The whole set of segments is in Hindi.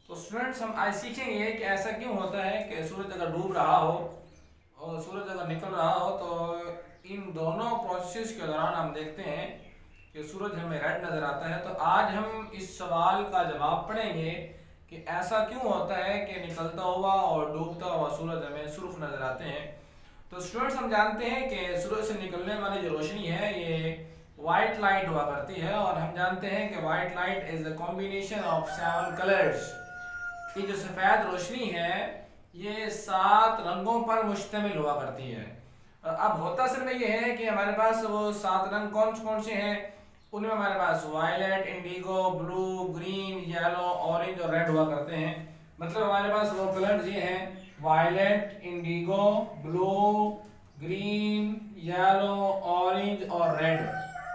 तो स्टूडेंट्स हम आज सीखेंगे कि ऐसा क्यों होता है कि सूरज अगर डूब रहा हो और सूरज अगर निकल रहा हो तो इन दोनों प्रोसेस के दौरान हम देखते हैं कि सूरज हमें रेड नज़र आता है। तो आज हम इस सवाल का जवाब पढ़ेंगे कि ऐसा क्यों होता है कि निकलता हुआ और डूबता हुआ सूरज हमें सुर्ख नज़र आते हैं। तो स्टूडेंट्स हम जानते हैं कि सूरज से निकलने वाली जो रोशनी है ये वाइट लाइट हुआ करती है और हम जानते हैं कि white light is the combination of 7 colours. की जो सफ़ेद रोशनी है ये 7 रंगों पर मुश्तमिल हुआ करती है। अब होता असल में ये है कि हमारे पास वो 7 रंग कौन कौन से हैं, उनमें हमारे पास violet, indigo, blue, green, yellow, orange और रेड हुआ करते हैं। मतलब हमारे पास वो कलर्स ये हैं violet, indigo, blue, green, yellow, orange और रेड।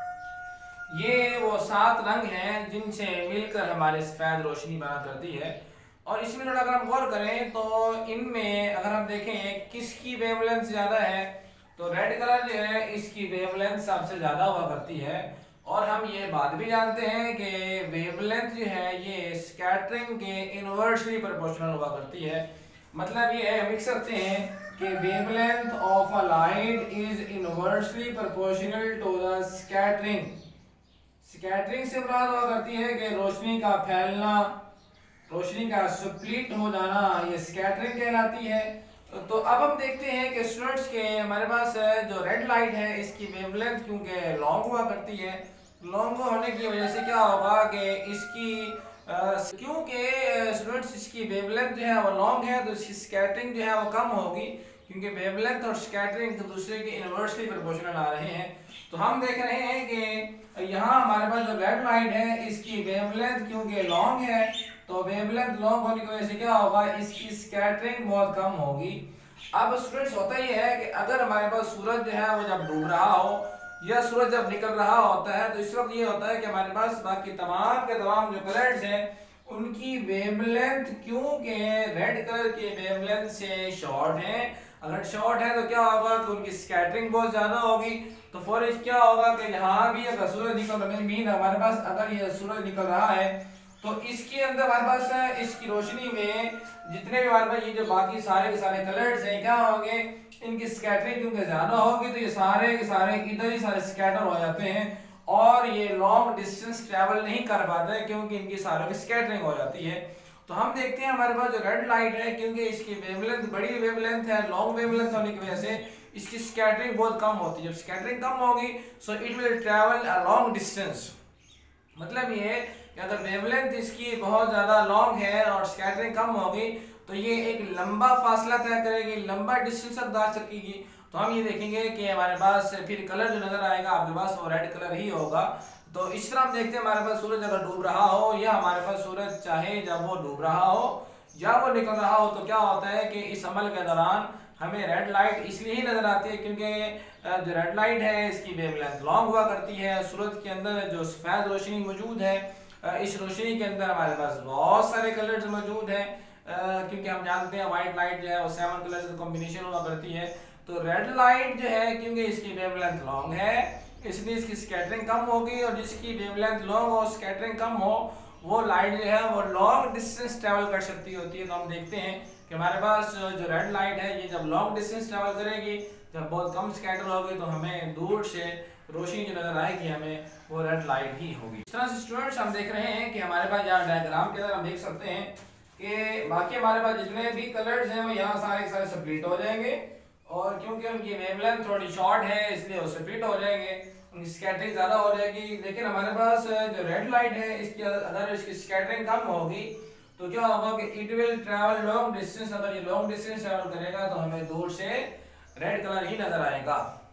ये वो 7 रंग हैं जिनसे मिलकर हमारे सफ़ेद रोशनी बना करती है। और इसमें थोड़ा अगर हम गौर करें तो इनमें अगर हम देखें किसकी वेवलेंथ ज़्यादा है तो रेड कलर जो है इसकी वेवलेंथ सबसे ज़्यादा हुआ करती है। और हम ये बात भी जानते हैं कि वेवलेंथ जो है ये स्कैटरिंग के इनवर्सली प्रोपोर्शनल हुआ करती है। मतलब ये है हम लिख सकते हैं कि wavelength of a light is inversely proportional to the scattering. Scattering से मुराद हुआ करती है कि रोशनी का फैलना, रोशनी का स्प्लिट हो जाना, ये स्कैटरिंग कहलाती है। तो अब हम देखते हैं कि स्टूडेंट्स के हमारे पास जो रेड लाइट है इसकी वेवलेंथ क्योंकि लॉन्ग हुआ करती है, लॉन्ग होने की वजह से क्या होगा कि इसकी क्योंकि स्टूडेंट्स इसकी वेवलेंथ जो है वो लॉन्ग है तो इसकी स्कैटरिंग जो है वो कम होगी क्योंकि वेवलेंथ और स्कैटरिंग एक दूसरे के इनवर्सली प्रोपोर्शनल आ रहे हैं। तो हम देख रहे हैं कि यहाँ हमारे पास जो रेड लाइट है इसकी वेवलेंथ क्योंकि लॉन्ग है तो वेवलेंथ लॉन्ग होने की वजह से क्या होगा, इसकी स्कैटरिंग बहुत कम होगी। अब स्टूडेंट्स होता ये है कि अगर हमारे पास सूरज जो है वो जब डूब रहा हो या सूरज जब निकल रहा होता है तो इस वक्त ये होता है कि हमारे पास बाकी तमाम के तमाम जो कलर्स हैं उनकी वेवलेंथ क्योंकि रेड कलर की वेवलेंथ से शॉर्ट है, अगर शॉर्ट है तो क्या होगा कि उनकी स्कैटरिंग बहुत ज़्यादा होगी। तो फॉर इस क्या होगा कि यहाँ भी अगर सूरज निकल रहा है, हमारे पास अगर ये सूरज निकल रहा है तो इसके अंदर हमारे पास इसकी रोशनी में जितने भी हमारे पास ये जो बाकी सारे के सारे कलर्स हैं क्या होंगे, इनकी स्कैटरिंग क्योंकि ज्यादा होगी तो ये सारे के सारे इधर ही सारे स्कैटर हो जाते हैं और ये लॉन्ग डिस्टेंस ट्रैवल नहीं कर पाते क्योंकि इनकी सारों की स्कैटरिंग हो जाती है। तो हम देखते हैं हमारे पास जो रेड लाइट है क्योंकि इसकी वेवलेंथ बड़ी वेवलेंथ है, लॉन्ग वेवलेंथ होने की वजह से इसकी स्कैटरिंग बहुत कम होती है। जब स्कैटरिंग कम होगी so it will travel a long distance. मतलब ये कि अगर वेवलेंथ इसकी बहुत ज़्यादा लॉन्ग है और स्कैटरिंग कम होगी तो ये एक लंबा फासला तय करेगी, लंबा डिस्टेंस तक जा सकेगी। तो हम ये देखेंगे कि हमारे पास फिर कलर जो नज़र आएगा आपके पास वो रेड कलर ही होगा। तो इस तरह हम देखते हैं हमारे पास सूरज अगर डूब रहा हो या हमारे पास सूरज चाहे जब वो डूब रहा हो या वो निकल रहा हो तो क्या होता है कि इस अमल के दौरान हमें रेड लाइट इसलिए ही नज़र आती है क्योंकि जो रेड लाइट है इसकी वेवलेंथ लॉन्ग हुआ करती है। सूरज के अंदर जो सफ़ेद रोशनी मौजूद है इस रोशनी के अंदर हमारे पास बहुत सारे कलर्स मौजूद हैं क्योंकि हम जानते हैं वाइट लाइट जो है वो 7 कलर्स का कॉम्बिनेशन हुआ करती है। तो रेड लाइट जो है क्योंकि इसकी वेवलेंथ लॉन्ग है इसलिए इसकी स्कैटरिंग कम होगी और जिसकी वेवलेंथ लॉन्ग हो स्कैटरिंग कम हो वो लाइट जो है वो लॉन्ग डिस्टेंस ट्रैवल कर सकती होती है। तो हम देखते हैं कि हमारे पास जो रेड लाइट है ये जब लॉन्ग डिस्टेंस ट्रैवल करेगी, जब बहुत कम स्कैटर होगी तो हमें दूर से रोशनी जो नजर आएगी हमें वो रेड लाइट ही होगी। इस तरह से स्टूडेंट्स हम देख रहे हैं कि हमारे पास यहाँ डायग्राम के अंदर हम देख सकते हैं कि बाकी हमारे पास जितने भी कलर्स हैं वो यहाँ सारे सारे स्प्लिट हो जाएंगे और क्योंकि उनकी वेवलेंथ थोड़ी शॉर्ट है इसलिए वो स्प्लिट हो जाएंगे, उनकी स्कैटरिंग ज़्यादा हो जाएगी। लेकिन हमारे पास जो रेड लाइट है इसकी अगर इसकी स्कैटरिंग कम होगी तो क्या होगा कि it will travel long distance. अगर ये लॉन्ग डिस्टेंस ट्रैवल करेगा तो हमें दूर से रेड कलर ही नजर आएगा।